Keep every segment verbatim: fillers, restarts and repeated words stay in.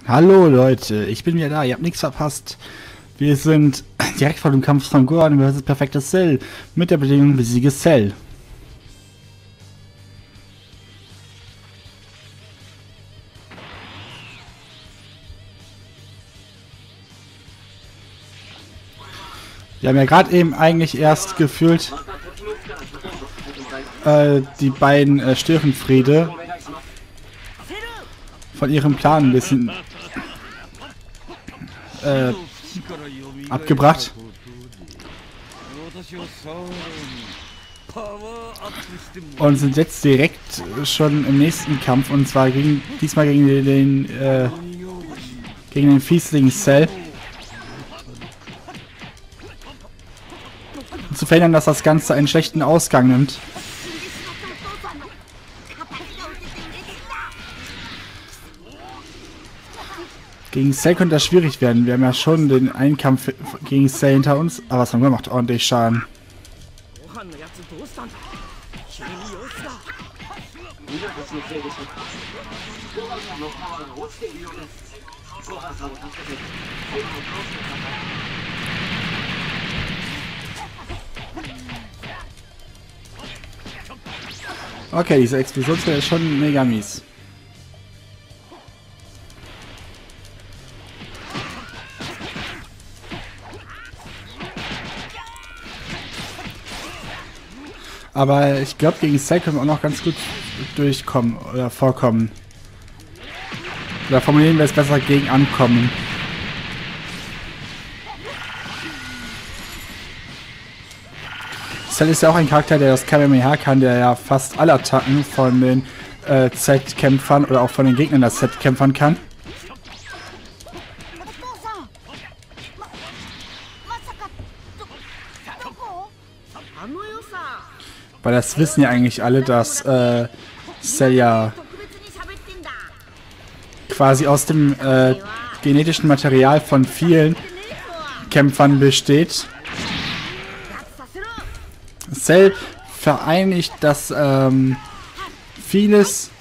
Hallo Leute, ich bin wieder da, ihr habt nichts verpasst. Wir sind direkt vor dem Kampf von Gohan versus Perfektes Cell mit der Bedingung besiege Cell. Wir haben ja gerade eben eigentlich erst gefühlt äh, die beiden äh, Störenfriede von ihrem Plan ein bisschen äh, abgebracht. Und sind jetzt direkt schon im nächsten Kampf, und zwar gegen, diesmal gegen den äh, gegen den Fiesling Cell. Um zu verhindern, dass das Ganze einen schlechten Ausgang nimmt. Gegen Cell könnte das schwierig werden. Wir haben ja schon den einen Kampf gegen Cell hinter uns. Aber was haben wir gemacht? Ordentlich Schaden. Okay, diese Explosionswelle ist schon mega mies. Aber ich glaube, gegen Cell können wir auch noch ganz gut durchkommen oder vorkommen. Oder formulieren wir es besser, gegen ankommen. Cell ist ja auch ein Charakter, der das Kamehameha kann, der ja fast alle Attacken von den äh, Z-Kämpfern oder auch von den Gegnern der Z-Kämpfern kann. Weil das wissen ja eigentlich alle, dass äh, Cell ja quasi aus dem äh, genetischen Material von vielen Kämpfern besteht. Cell vereinigt das ähm, vieles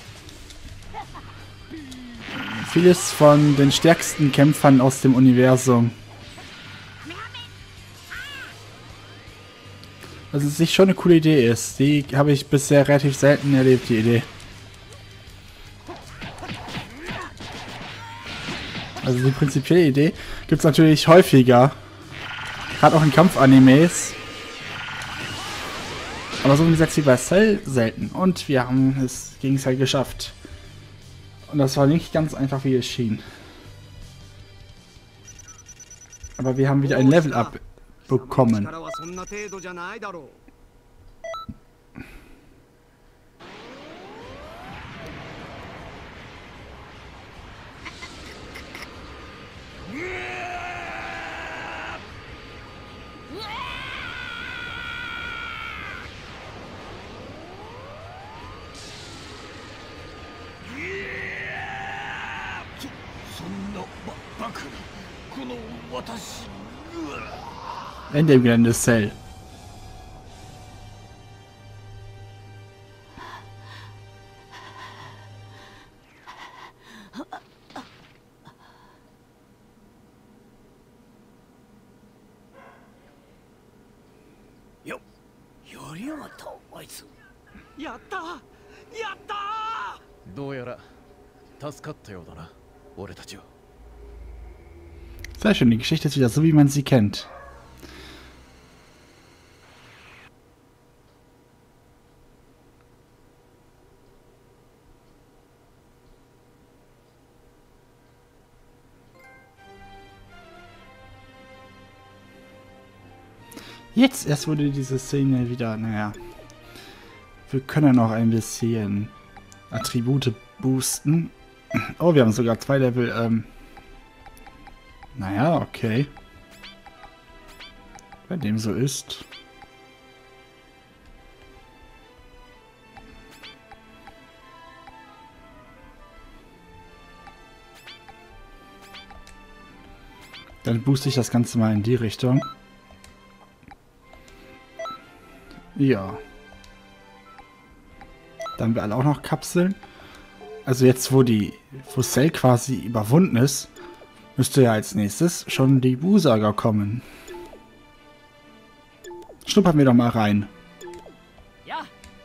vieles von den stärksten Kämpfern aus dem Universum. Was es sich schon eine coole Idee ist. Die habe ich bisher relativ selten erlebt, die Idee. Also die prinzipielle Idee gibt es natürlich häufiger. Gerade auch in Kampfanimes. Aber so umgesetzt wie bei Cell selten. Und wir haben es gegen Cell geschafft. Und das war nicht ganz einfach, wie es schien. Aber wir haben wieder ein Level-Up bekommen. In dem Gelände Cell. Sehr schön, die Geschichte ist wieder so, wie man sie kennt. Jetzt erst wurde diese Szene wieder, naja. Wir können noch ein bisschen Attribute boosten. Oh, wir haben sogar zwei Level, ähm. Naja, okay. Wenn dem so ist. Dann booste ich das Ganze mal in die Richtung. Ja. Dann haben wir alle auch noch Kapseln. Also jetzt, wo die, wo Cell quasi überwunden ist, müsste ja als nächstes schon die Buu-Saga kommen. Schnuppern wir doch mal rein. Ja.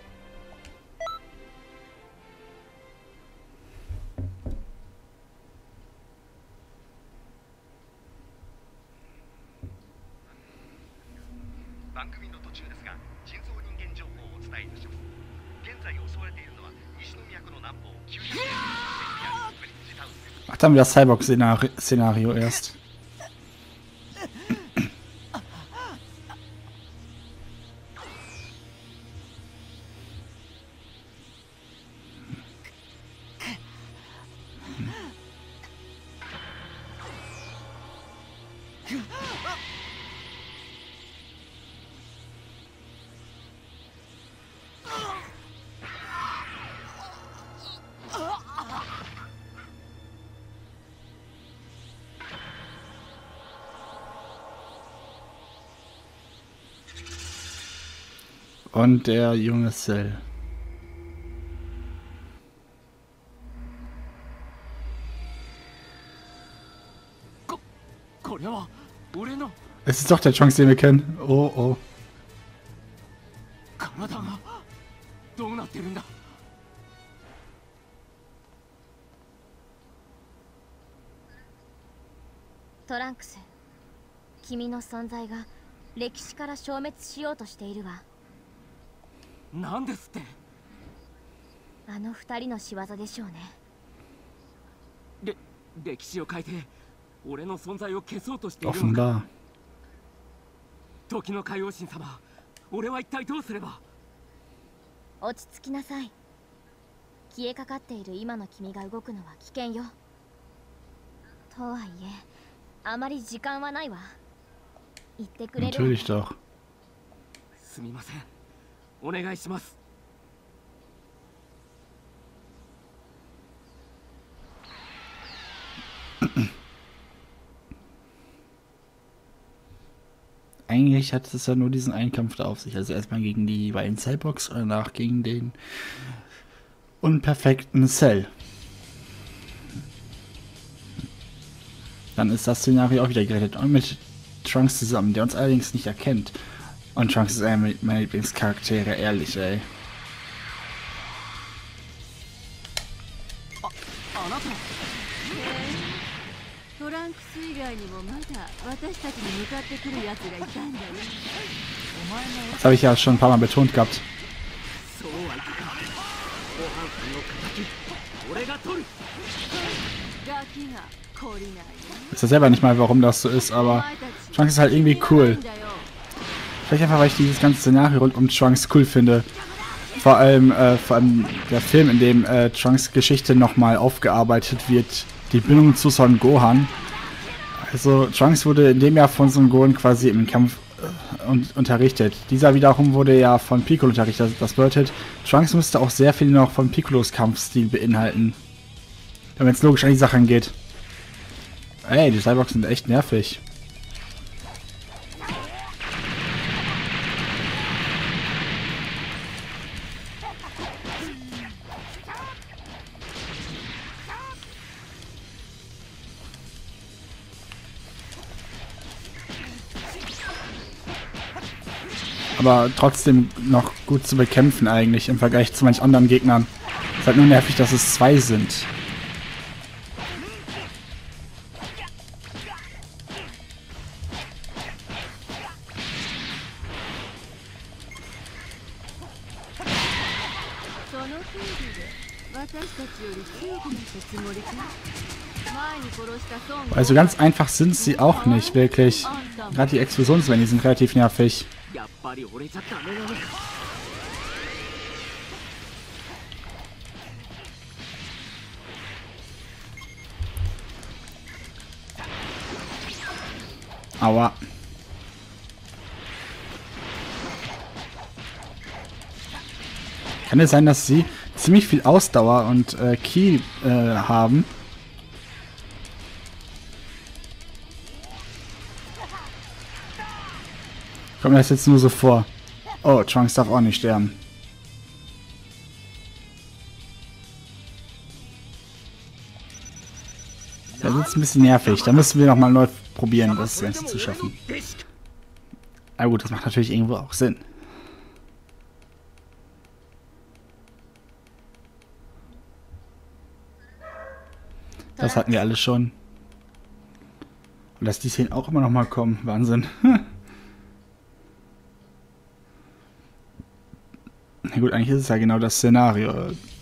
Ach, dann wieder das Cyborg-Szenario erst. Und der junge Cell. Es ist doch der Trunks, den wir kennen. Oh, oh. Trunks, 君の存在が歴史から消滅しようとしているわ。 なんですって。 あの二人の仕業でしょうね。 れ、歴史を変えて俺の存在を消そうとしているのか。時の海王神様、俺は一体どうすれば。 落ち着きなさい。消えかかっている今の君が動くのは危険よ。とはいえ、あまり時間はないわ。言ってくれる。 Natürlich doch。 すみません。お願いします。 Eigentlich hat es ja nur diesen einen Kampf da auf sich. Also erstmal gegen die beiden Cellbox und danach gegen den unperfekten Cell. Dann ist das Szenario auch wieder gerettet. Und mit Trunks zusammen, der uns allerdings nicht erkennt. Und Trunks ist einer meiner Lieblingscharaktere, ehrlich, ey. Das habe ich ja schon ein paar Mal betont gehabt. Ich weiß ja selber nicht mal, warum das so ist, aber Trunks ist halt irgendwie cool. Vielleicht einfach, weil ich dieses ganze Szenario rund um Trunks cool finde. Vor allem, äh, vor allem der Film, in dem äh, Trunks Geschichte nochmal aufgearbeitet wird, die Bindung zu Son Gohan. Also Trunks wurde in dem Jahr von Son Gohan quasi im Kampf äh, un unterrichtet. Dieser wiederum wurde ja von Piccolo unterrichtet. Das bedeutet, Trunks müsste auch sehr viel noch von Piccolos Kampfstil beinhalten. Wenn es logisch an die Sache geht. Ey, die Cyborgs sind echt nervig. Aber trotzdem noch gut zu bekämpfen eigentlich im Vergleich zu manch anderen Gegnern. Es ist halt nur nervig, dass es zwei sind. Also ganz einfach sind sie auch nicht, wirklich. Gerade die Explosionswellen, die sind relativ nervig. Aua. Kann es sein, dass sie ziemlich viel Ausdauer und äh, Ki äh, haben? Kommt mir das jetzt nur so vor. Oh, Trunks darf auch nicht sterben. ist ein bisschen nervig. Da müssen wir nochmal neu probieren, das Ganze zu schaffen. Na gut, das macht natürlich irgendwo auch Sinn. Das hatten wir alle schon. Und dass die Szenen auch immer noch mal kommen. Wahnsinn. Na gut, eigentlich ist es ja genau das Szenario.